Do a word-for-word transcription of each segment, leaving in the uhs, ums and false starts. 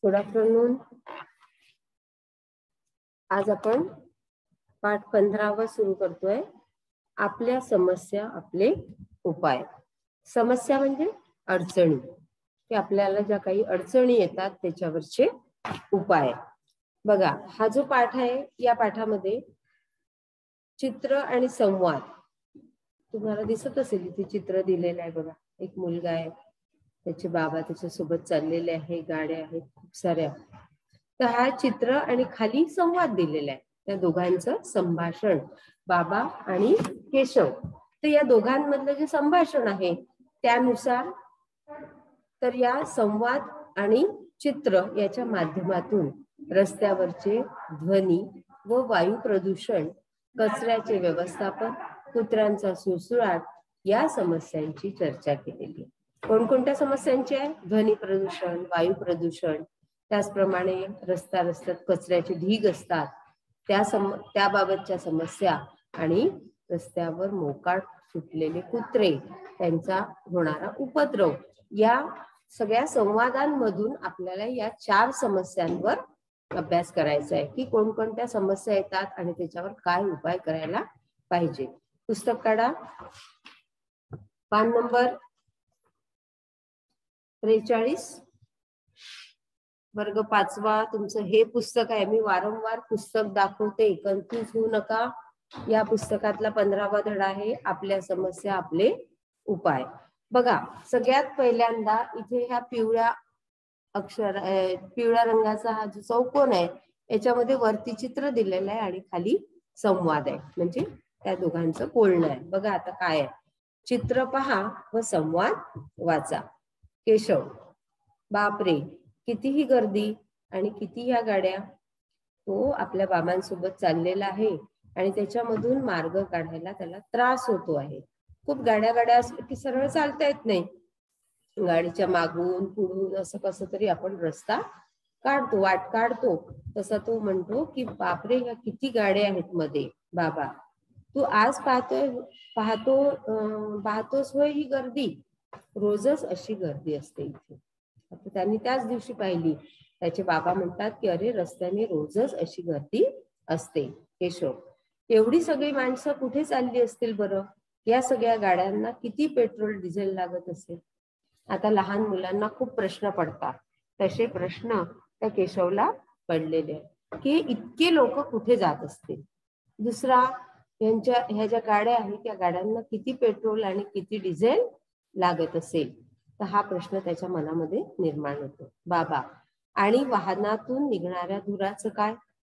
Good afternoon. आज आपण पाठ पंधरावा सुरू करतोय. आपल्या समस्या आपले उपाय. समस्या म्हणजे अडचणी, की आपल्याला ज्या काही अडचणी येतात त्याच्यावरचे उपाय. बघा, हा जो पाठ आहे या पाठामध्ये चित्र आणि संवाद तुम्हाला दिसत असेल. इथे चित्र दिलेलं आहे बघा. एक मुलगा आहे, त्याचे बाबा त्याच्यासोबत चाललेले आहे, गाड्या आहेत खूप साऱ्या. तर हा चित्र आणि खाली संवाद दिलेला आहे, त्या दोघांचं संभाषण, बाबा आणि केशव. तर या दोघांमधलं जे संभाषण आहे त्यानुसार तर या संवाद आणि चित्र याच्या माध्यमातून रस्त्यावरचे ध्वनी व वायू प्रदूषण, कचऱ्याचे व्यवस्थापन, कुत्र्यांचा सुळसुळाट या समस्यांची चर्चा केलेली. कोणकोणत्या समस्यांची आहे? ध्वनी प्रदूषण, वायू प्रदूषण, त्याचप्रमाणे रस्ता रस्त्यात कचऱ्याचे ढीग असतात त्या सम त्याबाबतच्या समस्या, आणि रस्त्यावर मोकाट सुटलेले कुत्रे, त्यांचा होणारा उपद्रव. या सगळ्या संवादांमधून आपल्याला या चार समस्यांवर अभ्यास करायचा आहे, की कोणकोणत्या समस्या येतात आणि त्याच्यावर काय उपाय करायला पाहिजे. पुस्तक काढा, पान नंबर त्रेचाळीस, वर्ग पाचवा. तुमचं हे पुस्तक आहे. मी वारंवार पुस्तक दाखवते, कन्फ्यूज होऊ नका. या पुस्तकातला पंधरावा धडा आहे आपल्या समस्या आपले उपाय. बघा, सगळ्यात पहिल्यांदा इथे ह्या पिवळ्या अक्षर पिवळ्या रंगाचा हा जो चौकोन आहे याच्यामध्ये वरती चित्र दिलेलं आहे आणि खाली संवाद आहे, म्हणजे त्या दोघांचं बोलणं आहे. बघा आता काय आहे. चित्र पहा व संवाद वाचा. केशव: बापरे, कितीही गर्दी आणि किती ह्या गाड्या. तो आपल्या बाबांसोबत चाललेला आहे आणि त्याच्यामधून मार्ग काढायला त्याला त्रास होतो आहे. खूप गाड्या गाड्या असल्या की सरळ चालता येत नाही. गाडीच्या मागून पुढून असं कसं तरी आपण रस्ता काढतो, वाट काढतो. तसा तो म्हणतो की बापरे, ह्या किती गाड्या आहेत मध्ये. बाबा: तू आज पाहतोय पाहतो अं, पाहतोस होय ही गर्दी? रोजच अशी गर्दी असते इथे. आता त्यांनी त्याच दिवशी पाहिली. त्याचे बाबा म्हणतात की अरे, रस्त्याने रोजच अशी गर्दी असते. केशव: एवढी सगळी माणसं कुठे चालली असतील बरं? या सगळ्या गाड्यांना किती पेट्रोल डिझेल लागत असेल? आता लहान मुलांना खूप प्रश्न पडतात, तसे प्रश्न त्या केशवला पडलेले आहेत की इतके लोक कुठे जात असतील. दुसरा, यांच्या ह्या ज्या गाड्या आहेत त्या गाड्यांना किती पेट्रोल आणि किती डिझेल लागत असेल. तर हा प्रश्न त्याच्या मनामध्ये निर्माण होतो. बाबा: आणि वाहनातून निघणाऱ्या धुराचं काय?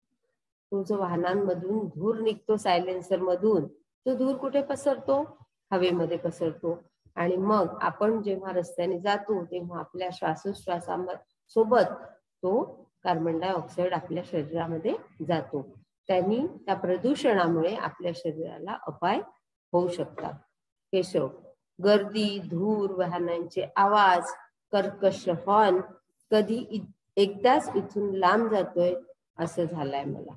तो जो वाहनांमधून धूर निघतो सायलेन्सर मधून, तो धूर कुठे पसरतो? हवेमध्ये पसरतो. आणि मग आपण जेव्हा रस्त्याने जातो तेव्हा आपल्या श्वासोश्वासासोबत तो कार्बन डायऑक्साईड आपल्या शरीरामध्ये जातो. त्यांनी त्या प्रदूषणामुळे आपल्या शरीराला अपाय होऊ शकतात. केशव: गर्दी, धूर, वाहनांचे आवाज, कर्कश हॉर्न, कधी एकदाच इथून लांब जातोय असं झालंय मला.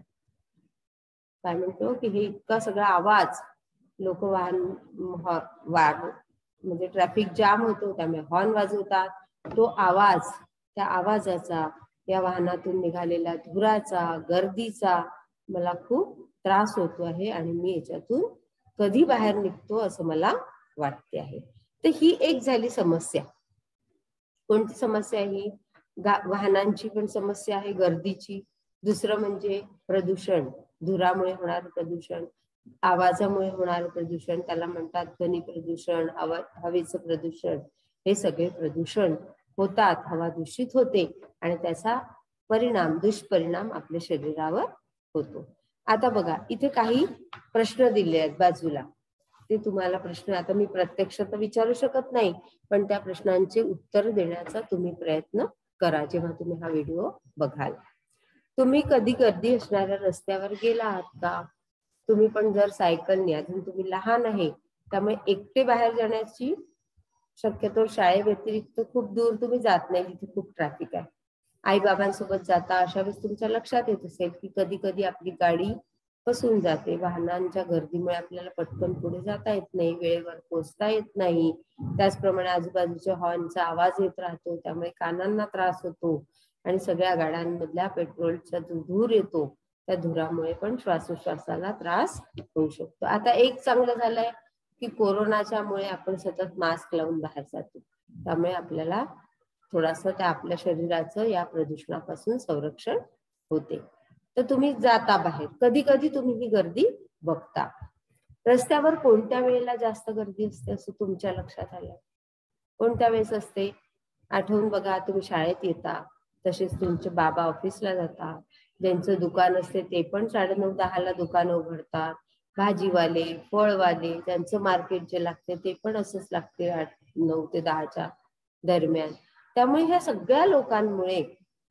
काय म्हणतो की हे इतका सगळा आवाज, लोक वाहन वाढ म्हणजे ट्रॅफिक जाम होतो त्यामुळे हॉर्न वाजवतात. तो आवाज, त्या आवाजाचा, या वाहनातून निघालेल्या धुराचा, गर्दीचा मला खूप त्रास होतो आहे आणि मी याच्यातून कधी बाहेर निघतो असं मला वाटते आहे. तर ही एक झाली समस्या. कोणती समस्या आहे ही? वाहनांची पण समस्या आहे, गर्दीची. दुसरं म्हणजे प्रदूषण, धुरामुळे होणारं प्रदूषण, आवाजामुळे होणारं प्रदूषण, त्याला म्हणतात ध्वनी प्रदूषण, हवा हवेचं प्रदूषण. हे सगळे प्रदूषण होतात, हवा दूषित होते आणि त्याचा परिणाम, दुष्परिणाम आपल्या शरीरावर होतो. आता बघा, इथे काही प्रश्न दिले आहेत बाजूला. ते तुम्हाला प्रश्न आता मी प्रत्यक्ष तर विचारू शकत नाही, पण त्या प्रश्नांचे उत्तर देण्याचा तुम्ही प्रयत्न करा जेव्हा तुम्ही हा व्हिडिओ बघाल. तुम्ही कधी गर्दी असणाऱ्या रस्त्यावर गेला आहात का? तुम्ही पण जर सायकलने, अजून तुम्ही लहान आहे त्यामुळे एकटे बाहेर जाण्याची शक्यतो शाळेव्यतिरिक्त खूप दूर तुम्ही जात नाही जिथे खूप ट्रॅफिक आहे. आई बाबांसोबत जाता, अशा वेळेस तुमच्या लक्षात येत असेल की कधी कधी आपली गाडी फसून जाते. वाहनांच्या गर्दीमुळे आपल्याला पटकन पुढे जाता येत नाही, वेळेवर पोहोचता येत नाही. त्याचप्रमाणे आजूबाजूच्या हॉर्नचा आवाज येत राहतो, त्यामुळे कानांना त्रास होतो. आणि सगळ्या गाड्यांमधल्या पेट्रोलचा जो धूर येतो त्या धुरामुळे पण श्वासोश्वासाला त्रास होऊ शकतो. आता एक चांगलं झालंय की कोरोनाच्यामुळे आपण सतत मास्क लावून बाहेर जातो, त्यामुळे आपल्याला थोडासा त्या आपल्या शरीराचं या प्रदूषणापासून संरक्षण होते. तर तुम्ही जाता बाहेर, कधी कधी तुम्ही ही गर्दी बघता. रस्त्यावर कोणत्या वेळेला जास्त गर्दी असते असं तुमच्या लक्षात आलं? कोणत्या वेळेस असते आठवून बघा. तुम्ही शाळेत येता, तसेच तुमचे बाबा ऑफिसला जातात, ज्यांचं दुकान असते ते पण साडेनऊ दहाला दुकान उघडतात, भाजीवाले, फळवाले, ज्यांचं मार्केट जे लागते ते पण असंच लागते आठ नऊ ते दहाच्या दरम्यान. त्यामुळे ह्या सगळ्या लोकांमुळे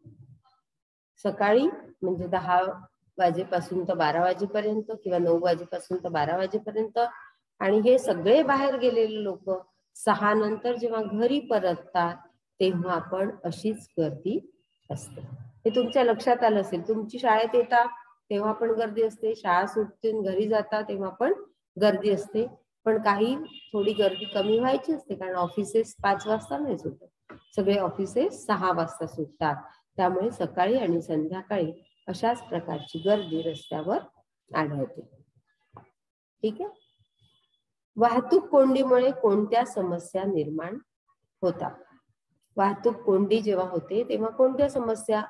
सकाळी म्हणजे दहा वाजेपासून तर बारा वाजेपर्यंत किंवा नऊ वाजेपासून तर बारा वाजेपर्यंत, आणि हे सगळे बाहेर गेलेले लोक सहा नंतर जेव्हा घरी परततात तेव्हा पण अशीच गर्दी असते. हे तुमच्या लक्षात आलं असेल. तुमची शाळेत येता तेव्हा पण गर्दी असते, शाळा सुटून घरी जाता तेव्हा पण गर्दी असते, पण काही थोडी गर्दी कमी व्हायची असते कारण ऑफिसेस पाच वाजता नाही सुटत, सगळे ऑफिसेस सहा वाजता सुटतात. त्यामुळे सकाळी आणि संध्याकाळी अशाच प्रकारची गर्दी रस्त्यावर आढळते. ठीक आहे. वाहतूक कोंडीमुळे कोणत्या समस्या निर्माण होतात? वाहतूक कोंडी जेव्हा होते तेव्हा कोणत्या समस्या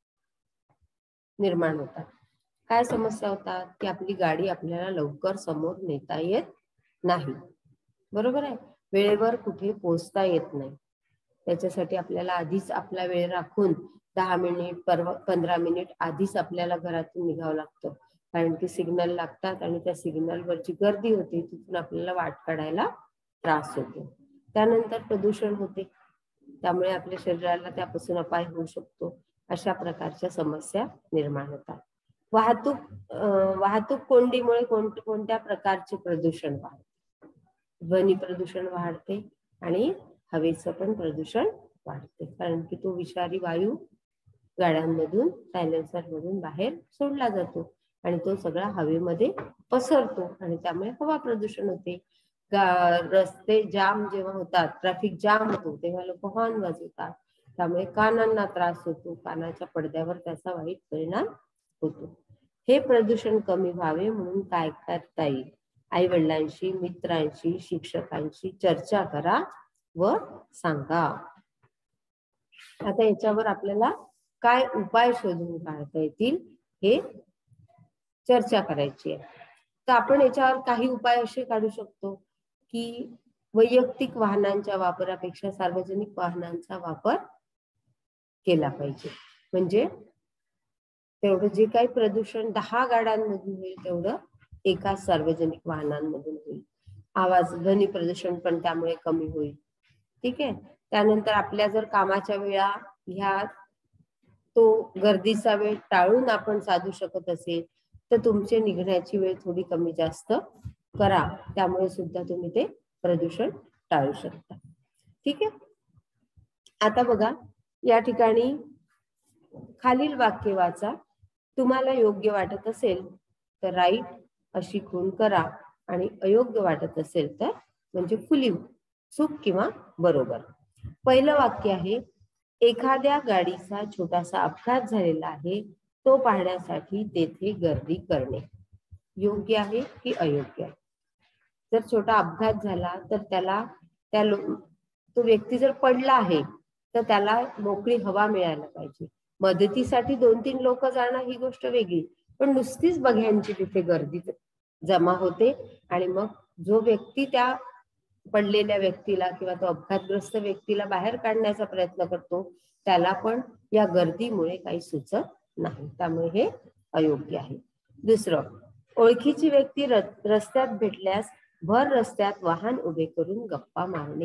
निर्माण होतात? काय समस्या होतात की आपली गाडी आपल्याला लवकर समोर नेता येत नाही, बरोबर आहे. वेळेवर कुठे पोहोचता येत नाही, त्याच्यासाठी आपल्याला आधीच आपला वेळ राखून दहा मिनिट पंधरा मिनिट आधीच आपल्याला घरातून निघावं लागतं, कारण की सिग्नल लागतात आणि त्या सिग्नलवरची गर्दी होते, तिथून आपल्याला वाट काढायला त्रास होतो. त्यानंतर प्रदूषण होते, त्यामुळे आपल्या शरीराला त्यापासून अपाय होऊ शकतो. अशा प्रकारच्या समस्या निर्माण होतात. वाहतूक वाहतूक कोंडीमुळे कोणत्या प्रकारचे प्रदूषण वाढते? ध्वनी प्रदूषण वाढते आणि हवेचं पण प्रदूषण वाढते, कारण की तो विषारी वायू गाड्यांमधून सायलेन्सर मधून बाहेर सोडला जातो आणि तो सगळा हवेमध्ये पसरतो आणि त्यामुळे हवा प्रदूषण होते. रस्ते जाम जेव्हा होतात, ट्रॅफिक जाम होतो, तेव्हा लोक हॉर्न वाजवतात, त्यामुळे कानांना त्रास होतो, कानाच्या पडद्यावर त्याचा वाईट परिणाम होतो. हे प्रदूषण कमी व्हावे म्हणून काय करता येईल? आई वडिलांशी, मित्रांशी, शिक्षकांशी चर्चा करा व सांगा. आता याच्यावर आपल्याला काय उपाय शोधून काढता येतील हे चर्चा करायची आहे. तर आपण याच्यावर काही उपाय असे काढू शकतो की वैयक्तिक वाहनांच्या वापरापेक्षा सार्वजनिक वाहनांचा वापर केला पाहिजे. म्हणजे तेवढं जे काही प्रदूषण दहा गाड्यांमधून होईल तेवढं एका सार्वजनिक वाहनांमधून होईल. आवाज ध्वनी प्रदूषण पण त्यामुळे कमी होईल. ठीक आहे. त्यानंतर आपल्या जर कामाच्या वेळा ह्या तो गर्दीचा वेळ टाळून आपण साधू शकत असेल तर तुमचे निघण्याची वेळ थोडी कमी जास्त करा, त्यामुळे सुद्धा तुम्ही ते प्रदूषण टाळू शकता. ठीक आहे. आता बघा या ठिकाणी खालील वाक्य वाचा. तुम्हाला योग्य वाटत असेल तर राईट अशी खूण करा आणि अयोग्य वाटत असेल तर म्हणजे फुली चूक किंवा बरोबर. पहिलं वाक्य आहे, एखाद्या गाडीचा छोटासा अपघात झालेला आहे, तो पाहण्यासाठी तेथे गर्दी करणे. योग्य आहे की अयोग्य आहे? जर छोटा अपघात झाला तर त्याला त्या तो व्यक्ती जर पडला आहे तर त्याला मोकळी हवा मिळायला पाहिजे. मदतीसाठी दोन तीन लोक जाणं ही गोष्ट वेगळी, पण नुसतीच बघ्यांची तिथे गर्दी जमा होते आणि मग जो व्यक्ती त्या पडलेल्या व्यक्तीला किंवा तो अपघातग्रस्त व्यक्तीला बाहेर काढण्याचा प्रयत्न करतो त्याला पण या गर्दीमुळे काही सुचत नाही, त्यामुळे हे अयोग्य आहे. दुसरं, ओळखीची व्यक्ती रस्त्यात भेटल्यास भर रस्त्यात वाहन उभे करून गप्पा मारणे.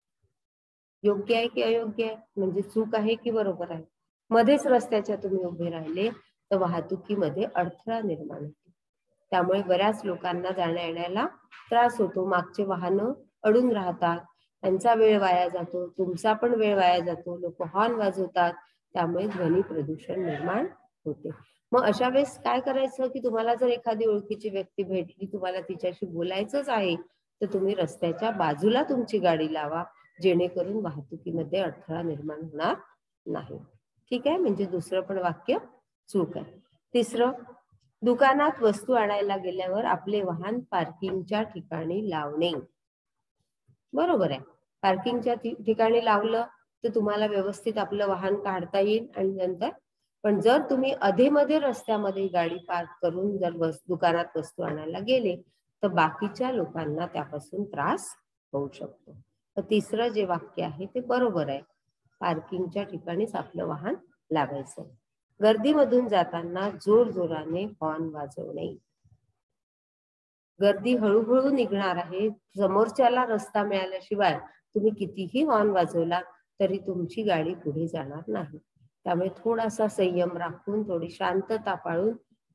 योग्य आहे की अयोग्य आहे? म्हणजे चूक आहे की बरोबर आहे? मध्येच रस्त्याच्या तुम्ही उभे राहिले तर वाहतुकीमध्ये अडथळा निर्माण होतो, त्यामुळे बऱ्याच लोकांना जाण्या येण्याला त्रास होतो. मागचे वाहनं अडून राहतात, त्यांचा वेळ वाया जातो, तुमचा पण वेळ वाया जातो, लोक हॉर्न वाजवतात, त्यामुळे ध्वनी प्रदूषण निर्माण होते. मग अशा वेळेस काय करायचं की तुम्हाला जर एखादी ओळखीची व्यक्ती भेटली, तुम्हाला तिच्याशी बोलायचंच आहे तर तुम्ही रस्त्याच्या बाजूला तुमची गाडी लावा, जेणेकरून वाहतुकीमध्ये अडथळा निर्माण होणार नाही. ठीक आहे, म्हणजे दुसरं पण वाक्य चूक आहे. तिसरं, दुकानात वस्तू आणायला गेल्यावर आपले वाहन पार्किंगच्या ठिकाणी लावणे. बरोबर आहे, पार्किंगच्या ठिकाणी लावलं तर तुम्हाला व्यवस्थित आपलं वाहन काढता येईल आणि नंतर, पण जर तुम्ही अधेमध्ये रस्त्यामध्ये गाडी पार्क करून जर बस दुकानात वस्तू आणायला गेले तर बाकीच्या लोकांना त्यापासून त्रास होऊ शकतो. तर तिसरं जे वाक्य आहे ते बरोबर आहे, पार्किंगच्या ठिकाणीच आपलं वाहन लावायचं. गर्दीमधून जाताना जोर जोराने हॉर्न वाजवणे. गर्दी हळूहळू निघणार आहे, समोरच्याला रस्ता मिळाल्याशिवाय तुम्ही कितीही हॉर्न वाजवला तरी तुमची गाडी पुढे जाणार नाही. त्यामुळे थोडासा संयम राखून, थोडी शांतता पाळून,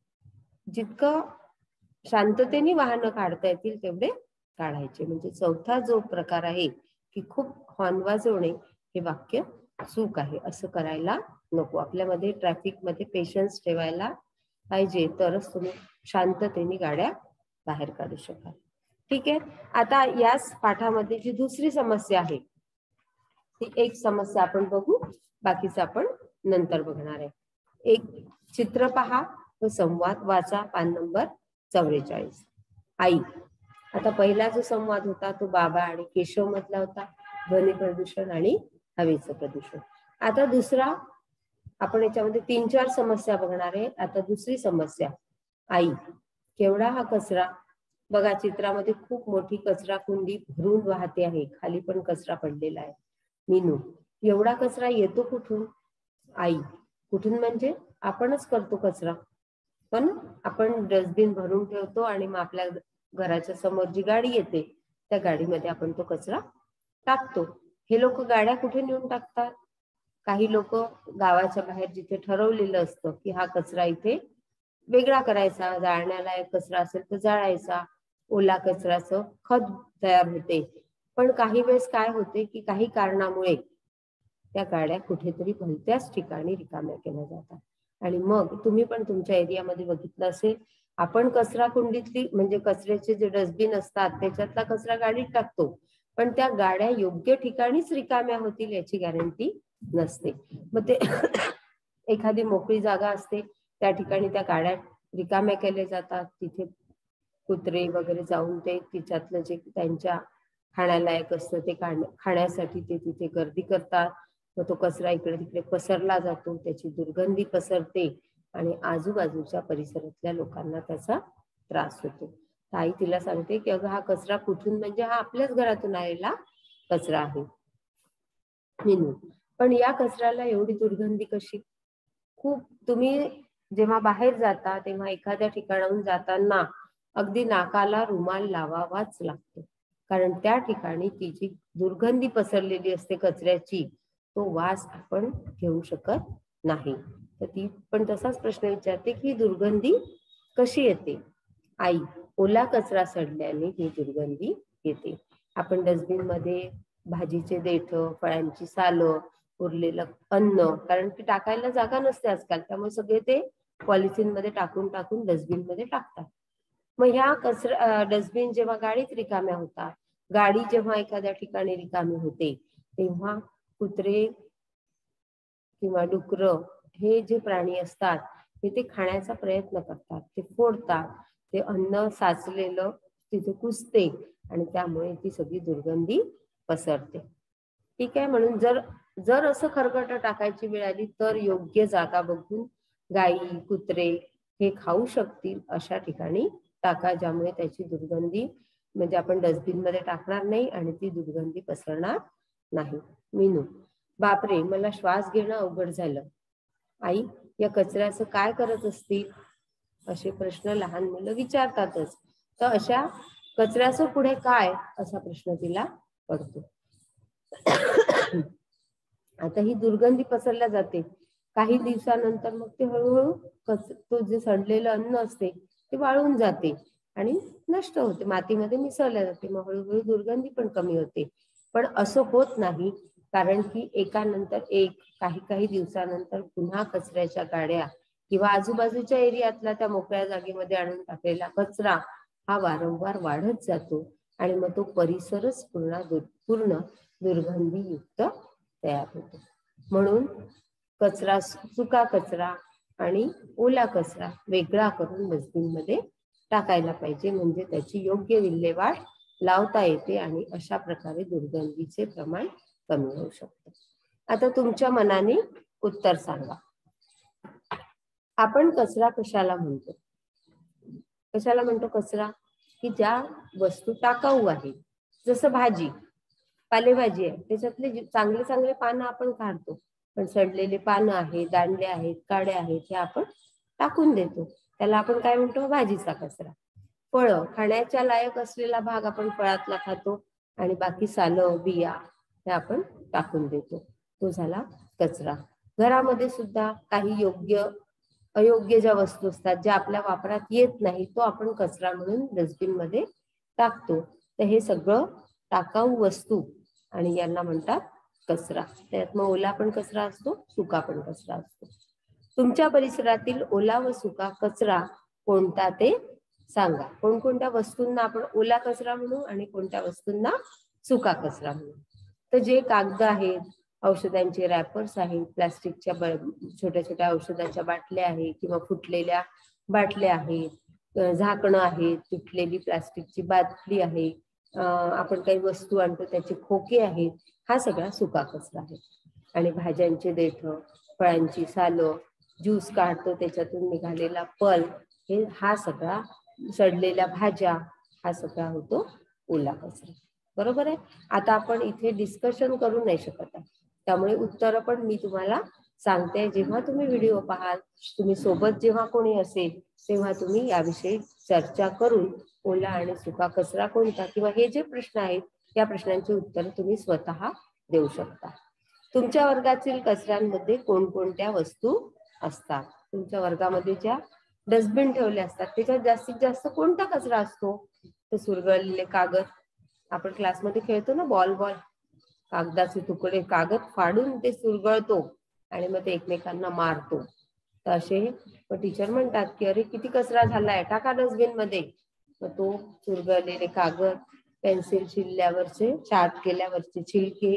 जितकं शांततेने वाहनं काढता येतील तेवढे काढायचे. म्हणजे चौथा जो प्रकार आहे की खूप हॉर्न वाजवणे, हे वाक्य चूक आहे. असं करायला नको. आपल्यामध्ये ट्रॅफिक मध्ये पेशन्स ठेवायला पाहिजे, तरच तुम्ही शांततेने गाड्या बाहेर काढू शकाल. ठीक आहे, आता याच पाठामध्ये जी दुसरी समस्या आहे ती एक समस्या आपण बघू, बाकीचं आपण नंतर बघणार आहे. एक चित्र पहा व संवाद वाचा. पान नंबर चौवेचाळीस. आई. आता पहिला जो संवाद होता तो बाबा आणि केशव मधला होता, ध्वनी प्रदूषण आणि हवेचं प्रदूषण. आता दुसरा, आपण याच्यामध्ये तीन चार समस्या बघणार आहे. आता दुसरी समस्या, आई. केवढा हा कचरा. बघा चित्रामध्ये खूप मोठी कचरा कुंडी भरून वाहते आहे, खाली पण कचरा पडलेला आहे. मीनू. एवढा कचरा येतो कुठून. आई. कुठून म्हणजे आपणच करतो कचरा, पण आपण डस्टबिन भरून ठेवतो आणि मग आपल्या घराच्या समोर जी गाडी येते त्या गाडीमध्ये आपण तो कचरा टाकतो. हे लोक गाड्या कुठे नेऊन टाकतात. काही लोक गावाच्या बाहेर जिथे ठरवलेलं असतं की हा कचरा इथे वेगळा करायचा, जाळण्यालायक कचरा असेल तर जाळायचा, ओला कचऱ्याचं खत तयार होते. पण काही वेळेस काय होते की काही कारणामुळे त्या गाड्या कुठेतरी भलत्याच ठिकाणी रिकाम्या केल्या जातात. आणि मग तुम्ही पण तुमच्या एरियामध्ये बघितलं असेल, आपण कचरा कुंडीतली म्हणजे कचऱ्याचे जे डस्टबिन असतात त्याच्यातला कचरा गाडीत टाकतो, पण त्या गाड्या योग्य ठिकाणीच रिकाम्या होतील याची गॅरंटी नसते. मग ते एखादी मोकळी जागा असते त्या ठिकाणी त्या गाड्या रिकाम्या केल्या जातात, तिथे कुत्रे वगैरे जाऊन ते तिच्यातलं जे त्यांच्या खाण्यालायक असतं ते खाण्यासाठी ते तिथे गर्दी करतात. मग तो कचरा इकडे तिकडे पसरला जातो, त्याची दुर्गंधी पसरते आणि आजूबाजूच्या परिसरातल्या लोकांना त्याचा त्रास होतो. ताई तिला सांगते की अगं हा कचरा कुठून, म्हणजे हा आपल्याच घरातून आलेला कचरा आहे. मीनू. पण या कचऱ्याला एवढी दुर्गंधी कशी. खूप, तुम्ही जेव्हा बाहेर जाता तेव्हा एखाद्या ठिकाणाहून जाताना अगदी नाकाला रुमाल लावावाच लागतो, कारण त्या ठिकाणी ती जी दुर्गंधी पसरलेली असते कचऱ्याची, तो वास आपण घेऊ शकत नाही. तर ती पण तसाच प्रश्न विचारते की दुर्गंधी कशी येते. आई. ओला कचरा सडल्याने ही दुर्गंधी येते. आपण डस्टबिन मध्ये भाजीचे देठ, फळांची सालं, उरलेलं अन्न, कारण की टाकायला जागा नसते आजकाल, त्यामुळे सगळे ते पॉलिथिन मध्ये टाकून टाकून डस्टबिन मध्ये टाकतात. मग ह्या कचरा डस्टबिन जेव्हा गाडीत रिकाम्या होतात, गाडी जेव्हा एखाद्या ठिकाणी रिकामी होते तेव्हा कुत्रे किंवा डुकर हे जे प्राणी असतात ते ते खाण्याचा प्रयत्न करतात, ते फोडतात, ते अन्न साचलेलं तिथे कुजते आणि त्यामुळे ती सगळी दुर्गंधी पसरते. ठीक आहे, म्हणून जर जर असं खरकट टाकायची वेळ आली तर योग्य जागा बघून गाई कुत्रे हे खाऊ शकतील अशा ठिकाणी टाका, ज्यामुळे त्याची दुर्गंधी, म्हणजे आपण डस्टबिन मध्ये टाकणार नाही आणि ती दुर्गंधी पसरणार नाही. मीनू. बापरे, मला श्वास घेणं अवघड झालं. आई. या कचऱ्याचं काय करत असतील. असे प्रश्न लहान मुलं विचारतातच. तर अशा कचऱ्याचं पुढे काय असा प्रश्न तिला पडतो. आता ही दुर्गंधी पसरल्या जाते, काही दिवसानंतर मग ते हळूहळू तो जे सडलेलं अन्न असते ते वाळून जाते आणि नष्ट होते, मातीमध्ये मिसळल्या जाते. मग हळूहळू दुर्गंधी पण कमी होते. पण असं होत नाही, कारण की एकानंतर एक काही काही दिवसानंतर पुन्हा कचऱ्याच्या गाड्या किंवा आजूबाजूच्या एरियातला त्या मोकळ्या जागेमध्ये आणून टाकलेला कचरा हा वारंवार वाढत जातो आणि मग तो परिसरच पूर्ण पूर्ण दुर्गंधीयुक्त तयार होतो. म्हणून कचरा, सुका कचरा आणि ओला कचरा वेगळा करून डस्टबिन मध्ये टाकायला पाहिजे, म्हणजे त्याची योग्य विल्हेवाट लावता येते आणि अशा प्रकारे दुर्गंधीचे प्रमाण कमी होऊ शकते. आता तुमच्या मनाने उत्तर सांगा. आपण कचरा कशाला म्हणतो? कशाला म्हणतो कचरा? की ज्या वस्तू टाकाऊ आहेत, जसं भाजी, पालेभाजी आहे, त्याच्यातले चांगले चांगले पानं आपण काढतो, पण सडलेले पानं आहेत, दांडले आहेत, काड्या आहेत, हे आपण टाकून देतो. त्याला आपण काय म्हणतो? भाजीचा कचरा. फळं, खाण्याच्या लायक असलेला भाग आपण फळातला खातो आणि बाकी सालं, बिया हे आपण टाकून देतो, तो झाला कचरा. घरामध्ये सुद्धा काही योग्य अयोग्य ज्या वस्तू असतात, ज्या आपल्या वापरात येत नाही, तो आपण कचरा म्हणून डस्टबिन मध्ये टाकतो. तर हे सगळं टाकाऊ वस्तू आणि यांना म्हणतात कचरा. त्यात मग ओला पण कचरा असतो, सुका पण कचरा असतो. तुमच्या परिसरातील ओला व सुका कचरा कोणता ते सांगा. कोणकोणत्या वस्तूंना आपण ओला कचरा म्हणू आणि कोणत्या वस्तूंना सुका कचरा म्हणू? तर जे कागद आहेत, औषधांचे रॅपर्स आहेत, प्लास्टिकच्या छोट्या छोट्या औषधाच्या बाटल्या आहेत किंवा फुटलेल्या बाटल्या आहेत, झाकणं आहेत, तुटलेली प्लास्टिकची बाटली आहे, आपण काही वस्तू आणतो त्याचे खोके आहेत, हा सगळा सुका कचरा आहे. आणि भाज्यांचे देठ, फळांची सालं, ज्यूस काढतो त्याच्यातून निघालेला पल्प, हे हा सगळा, सडलेल्या भाज्या, हा सगळा होतो ओला कचरा. बरोबर आहे. आता आपण इथे डिस्कशन करू नाही शकत आहे, त्यामुळे उत्तर पण मी तुम्हाला सांगते. जेव्हा तुम्ही व्हिडिओ पाहाल, तुम्ही सोबत जेव्हा कोणी असेल, तेव्हा तुम्ही याविषयी चर्चा करून ओला आणि सुका कचरा कोणता, किंवा हे जे प्रश्न आहेत या प्रश्नांची उत्तर तुम्ही स्वतः देऊ शकता. तुमच्या वर्गातील कचऱ्यांमध्ये कोणकोणत्या वस्तू असतात? तुमच्या वर्गामध्ये ज्या डस्टबिन ठेवले असतात त्याच्यात जास्तीत जास्त कोणता कचरा असतो? तर सुरगळलेले कागद, आपण क्लासमध्ये खेळतो ना बॉल बॉल, कागदाचे तुकडे, कागद फाडून ते सुरगळतो आणि मग ते एकमेकांना मारतो. तर असे टीचर म्हणतात की अरे किती कचरा झालाय, टाका डस्टबिन मध्ये. मग तो सुरगळलेले कागद, पेन्सिल छिलल्यावरचे, चार्ट केल्यावरचे छिलके,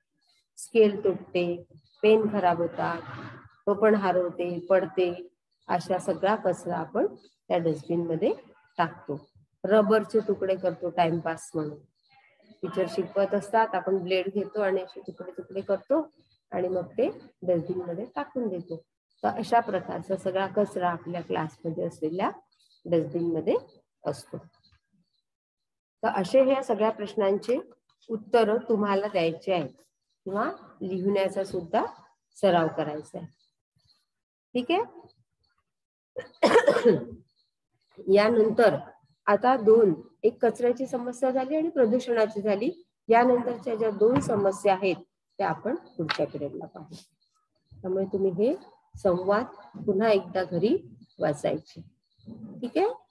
स्केल तुटते, पेन खराब होतात, तो पण हरवते, पडते, अशा सगळा कचरा आपण त्या डस्टबिन मध्ये टाकतो. रबरचे तुकडे करतो टाइमपास म्हणून, टीचर शिकवत असतात, आपण ब्लेड घेतो आणि असे तुकडे तुकडे करतो आणि मग ते डस्टबिन मध्ये टाकून देतो. तर अशा प्रकारचा सगळा कचरा आपल्या क्लासमध्ये असलेल्या डस्टबिन मध्ये असतो. तर असे ह्या सगळ्या प्रश्नांचे उत्तर तुम्हाला द्यायचे आहेत किंवा लिहिण्याचा सुद्धा सराव करायचा आहे. ठीक आहे. यानंतर आता दोन, एक कचऱ्याची समस्या झाली आणि प्रदूषणाची झाली. यानंतरच्या ज्या दोन समस्या आहेत त्या आपण पुढच्या पिरियडला पाहू. त्यामुळे तुम्ही हे संवाद पुन्हा एकदा घरी वाचायचे. ठीक आहे.